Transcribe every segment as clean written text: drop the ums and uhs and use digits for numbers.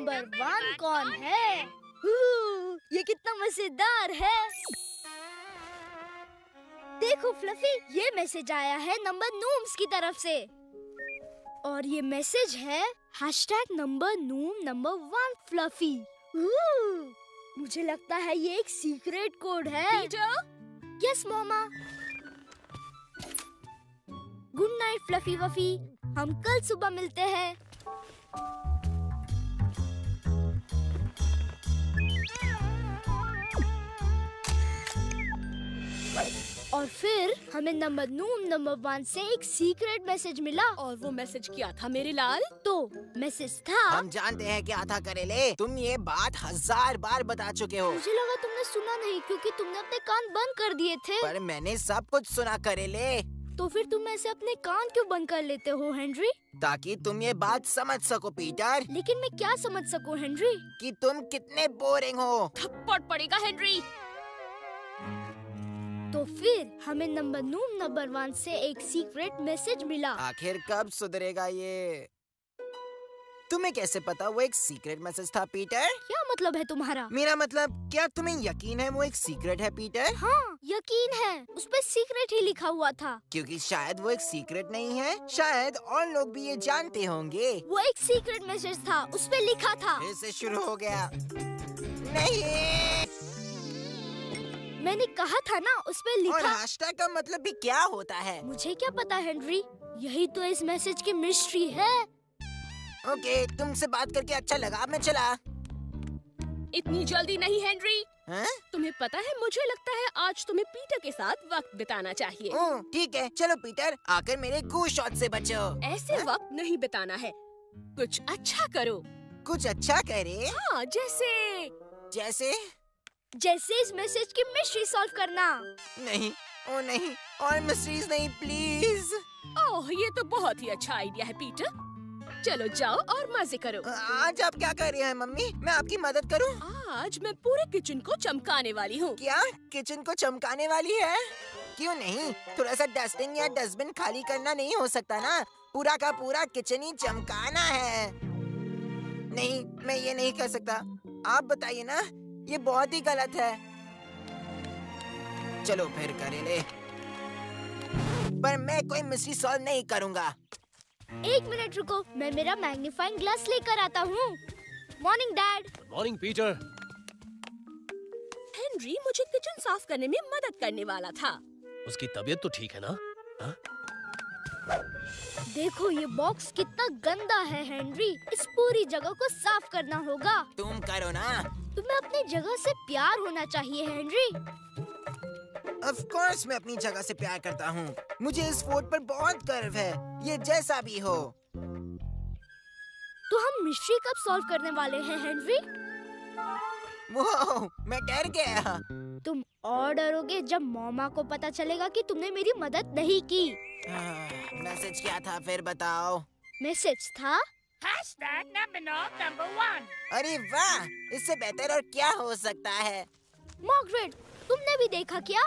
Number 1 कौन है? ये कितना मजेदार है। देखो फ्लफी, ये मैसेज आया है नंबर नूम्स की तरफ से और ये मैसेज है #नंबर नूम नंबर 1 फ्लफी। मुझे लगता है ये एक सीक्रेट कोड है। Peter? Yes mamma. Good night Fluffy Wuffy, हम कल सुबह मिलते हैं। और फिर हमें नंबर नूम नंबर 1 से एक सीक्रेट मैसेज मिला। और वो मैसेज क्या था मेरे लाल? तो मैसेज था, हम जानते हैं क्या था करेले, तुम ये बात 1000 बार बता चुके हो। मुझे लगा तुमने सुना नहीं क्योंकि तुमने अपने कान बंद कर दिए थे। पर मैंने सब कुछ सुना करेले। तो फिर तुम ऐसे अपने कान क्यों बंद कर लेते हो हेनरी? ताकि तुम ये बात समझ सको पीटर। लेकिन मैं क्या समझ सकूं हेनरी? कि तुम कितने बोरिंग हो। थप्पड़ पड़ेगा हेनरी। तो फिर हमें नंबर नूम नंबर 1 से एक सीक्रेट मैसेज मिला। आखिर कब सुधरेगा ये? तुम्हें कैसे पता वो एक सीक्रेट मैसेज था पीटर? क्या मतलब है तुम्हारा? मेरा मतलब, क्या तुम्हें यकीन है वो एक सीक्रेट है पीटर? हाँ, यकीन है, उस पे सीक्रेट ही लिखा हुआ था। क्योंकि शायद वो एक सीक्रेट नहीं है, शायद और लोग भी ये जानते होंगे। वो एक सीक्रेट मैसेज था, उस पे लिखा था। फिर से शुरू हो गया। नहीं, मैंने कहा था ना, उस पे और लिखा। हैशटैग का मतलब भी क्या होता है? मुझे क्या पता हेनरी, यही तो इस मैसेज की मिस्ट्री है। ओके, तुमसे बात करके अच्छा लगा, मैं चला। इतनी जल्दी नहीं हेनरी। हाँ? तुम्हें पता है, मुझे लगता है आज तुम्हें पीटर के साथ वक्त बिताना चाहिए। ओह, ठीक है, चलो पीटर, आकर मेरे गू शॉट से बचो। ऐसे वक्त नहीं बिताना है, कुछ अच्छा करो। कुछ अच्छा करे? हाँ, जैसे जैसे इस मैसेज की मिस्ट्री सॉल्व करना। नहीं, ओ नहीं, और मिस्ट्रीज नहीं प्लीज। ओह, ये तो बहुत ही अच्छा आइडिया है पीटर। चलो जाओ और मजे करो। आज आप क्या कर रही हैं मम्मी? मैं आपकी मदद करूं? आज मैं पूरे किचन को चमकाने वाली हूँ। क्या किचन को चमकाने वाली है? क्यों नहीं, थोड़ा सा डस्टिंग या डस्टबिन खाली करना नहीं हो सकता ना? पूरा का पूरा किचन ही चमकाना है। नहीं, मैं ये नहीं कर सकता। आप बताइए ना, ये बहुत ही गलत है। चलो फिर करेले, पर मैं कोई मिस्ट्री सॉल्व नहीं करूँगा। 1 मिनट रुको, मैं मेरा मैग्नीफाइंग ग्लास लेकर आता हूँ। Morning dad. Morning Peter. Henry मुझे किचन साफ करने में मदद करने वाला था। उसकी तबीयत तो ठीक है ना? हा? देखो ये बॉक्स कितना गंदा है हेनरी, इस पूरी जगह को साफ करना होगा। तुम करो ना। तुम्हें अपनी जगह से प्यार होना चाहिए हेनरी। ऑफ कोर्स मैं अपनी जगह से प्यार करता हूँ। मुझे इस फोर्ट पर बहुत गर्व है, ये जैसा भी हो। तो हम मिस्ट्री कब सॉल्व करने वाले हैं हेनरी? वो मैं डर गया। तुम और डरोगे जब मॉमा को पता चलेगा कि तुमने मेरी मदद नहीं की। मैसेज क्या था फिर बताओ? मैसेज था नंबर 1। अरे वाह, इससे बेहतर और क्या हो सकता है? मार्गरेट, तुमने भी देखा क्या?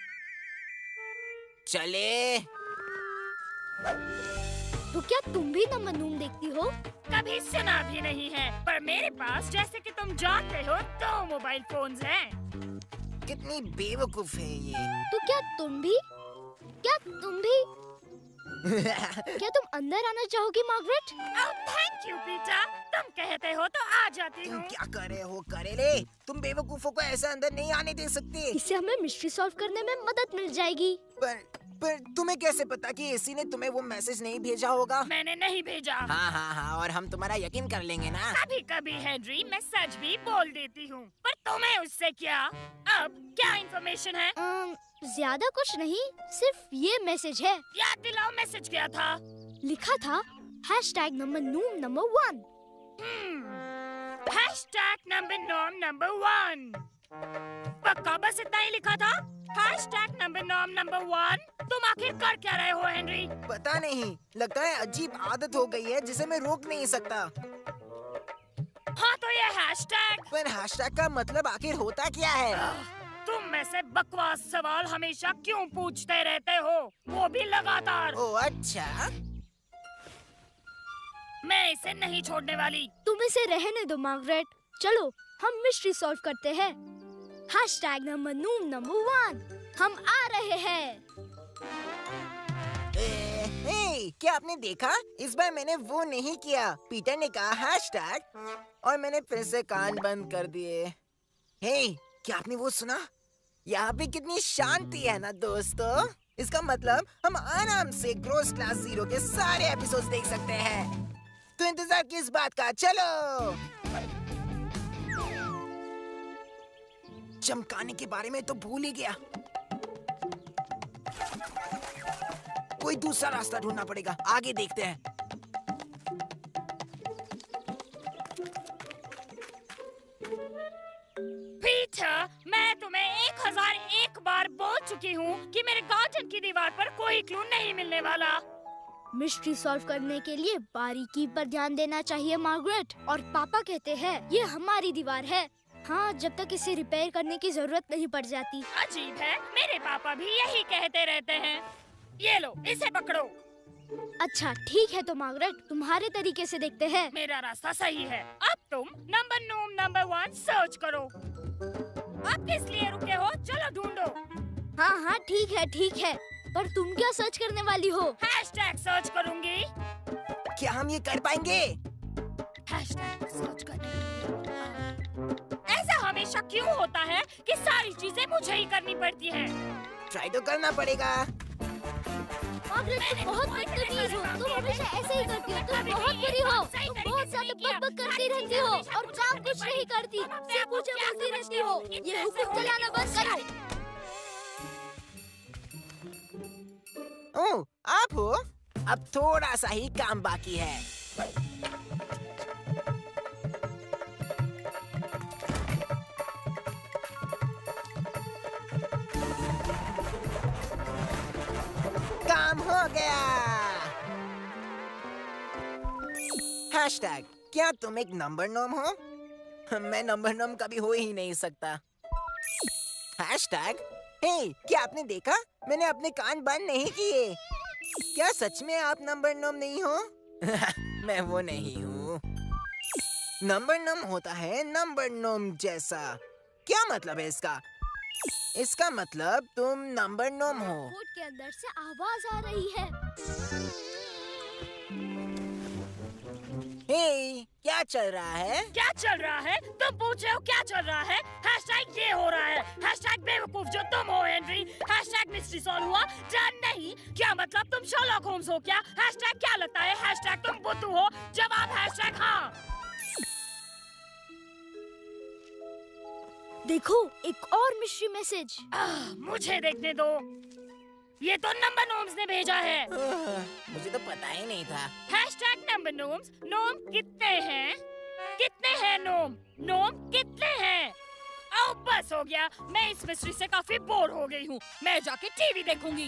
चले। तो क्या तुम भी नंबर नूम देखती हो? कभी सुना भी नहीं है, पर मेरे पास, जैसे कि तुम जानते हो, 2 मोबाइल फोन्स हैं। कितनी बेवकूफ है ये। तो क्या तुम भी? क्या तुम अंदर आना चाहोगी मार्गरेट? थैंक यू पीटर, तुम कहते हो तो आ जाती तुम हूँ। क्या कर रहे हो करेले? तुम बेवकूफों को ऐसे अंदर नहीं आने दे सकते। इससे हमें मिस्ट्री सॉल्व करने में मदद मिल जाएगी। पर तुम्हें कैसे पता कि इसी ने तुम्हें वो मैसेज नहीं भेजा होगा? मैंने नहीं भेजा। हाँ, और हम तुम्हारा यकीन कर लेंगे ना। कभी कभी हेनरी मैं सच भी बोल देती हूँ, पर तुम्हें उससे क्या? अब क्या इन्फॉर्मेशन है? ज्यादा कुछ नहीं, सिर्फ ये मैसेज है। याद दिलाओ, मैसेज क्या था? लिखा था #नंबर नूम नंबर 1। #Number number 1। पक्का बस इतना ही लिखा था? #नंबर 1। तुम आखिर कर क्या रहे हो हेनरी? पता नहीं, लगता है अजीब आदत हो गई है जिसे मैं रोक नहीं सकता। हाँ तो ये हैशटैग। पर हैशटैग का मतलब आखिर होता क्या है? तुम में से बकवास सवाल हमेशा क्यों पूछते रहते हो, वो भी लगातार? ओ अच्छा। मैं इसे नहीं छोड़ने वाली। तुम इसे रहने दो मार्गरेट। चलो हम मिस्ट्री सॉल्व करते हैं। हैशटैग नंबर नूम नंबर 1 हम आ रहे हैं। क्या आपने देखा? इस बार मैंने वो नहीं किया। पीटर ने कहा हैशटैग और मैंने फिर से कान बंद कर दिए। क्या आपने वो सुना? यहाँ पे कितनी शांति है ना दोस्तों। इसका मतलब हम आराम से ग्रोस क्लास 0 के सारे एपिसोड्स देख सकते हैं। तो इंतजार किस बात का, चलो। चमकाने के बारे में तो भूल ही गया। कोई दूसरा रास्ता ढूंढना पड़ेगा। आगे देखते हैं। पीटर, मैं तुम्हें 1001 बार बोल चुकी हूँ कि मेरे गार्डन की दीवार पर कोई क्लू नहीं मिलने वाला। मिस्ट्री सॉल्व करने के लिए बारीकी पर ध्यान देना चाहिए मार्गरेट। और पापा कहते हैं ये हमारी दीवार है। हाँ, जब तक इसे रिपेयर करने की जरूरत नहीं पड़ जाती। अजीब है, मेरे पापा भी यही कहते रहते हैं। ये लो, इसे पकड़ो। अच्छा ठीक है, तो मार्गरेट तुम्हारे तरीके से देखते हैं। मेरा रास्ता सही है। अब तुम नंबर नूम नंबर 1 सर्च करो। अब किस लिए रुके हो? चलो ढूंढो। हाँ ठीक है। पर तुम क्या सर्च करने वाली हो? हैशटैग सर्च करूंगी। क्या हम ये कर पाएंगे? हैशटैग सर्च करने। ऐसा हमेशा क्यों होता है कि सारी चीजें मुझे ही करनी पड़ती हैं? ट्राई तो करना पड़ेगा। मार्गरेट तुम बहुत बदतमीज हो। तुम हमेशा ऐसे ही करती हो। तुम बहुत बुरी हो। तुम बहुत ज्यादा बकबक करती रहती हो और काम कुछ नहीं करती। सिर्फ मुझे बोलती रहती हो। ये हुक्म चलाना बंद करो। ओह, आप हो? अब थोड़ा सा ही काम बाकी है। काम हो गया। हैशटैग, क्या तुम एक नंबर नोम हो? मैं नंबर नोम कभी हो ही नहीं सकता। हैशटैग, क्या आपने देखा? मैंने अपने कान बंद नहीं किए। क्या सच में आप नंबर नोम नहीं हो? मैं वो नहीं हूँ। नंबर नोम होता है नंबर नोम जैसा। क्या मतलब है इसका? इसका मतलब तुम नंबर नोम हो। कोट के अंदर से आवाज आ रही है। क्या चल रहा है? क्या चल रहा है? तुम पूछ रहे हो क्या चल रहा है? हैशटैग ये हो रहा है। हैशटैग बेवकूफ जो तुम हो हेनरी। हैशटैग मिस्ट्री सॉल्व हुआ या नहीं? क्या मतलब तुम शर्लॉक होम्स हो क्या? हैशटैग क्या लगता है? हैशटैग तुम बुद्धू हो? जवाब हैशटैग हाँ। देखो, एक और मिस्ट्री मैसेज। मुझे देखने दो। ये तो नंबर नोम्स ने भेजा है। मुझे तो पता ही नहीं था। Hashtag number norms. नोम कितने हैं? कितने हैं नोम? नोम कितने हैं? आओ बस हो गया। मैं इस मिस्ट्री से काफी बोर हो गई हूँ। मैं जाके टीवी देखूंगी।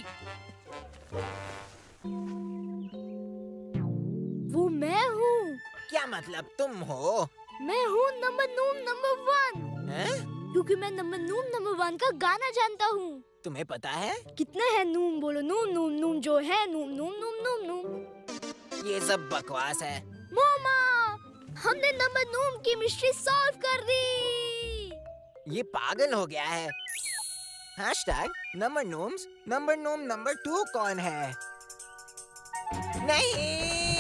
वो मैं हूँ। क्या मतलब तुम हो? मैं हूँ नंबर नूम नंबर 1। हैं? क्योंकि मैं नंबर नूम नंबर 1 का गाना जानता हूँ। तुम्हें पता है? कितने हैं नूम? बोलो नूम नूम नूम जो है नूम नूम नूम नूम नूम। ये सब बकवास है। मोमा, हमने नंबर नूम की मिस्ट्री सॉल्व कर दी। ये पागल हो गया है। हैशटैग नंबर नोम नंबर 2 कौन है? नहीं।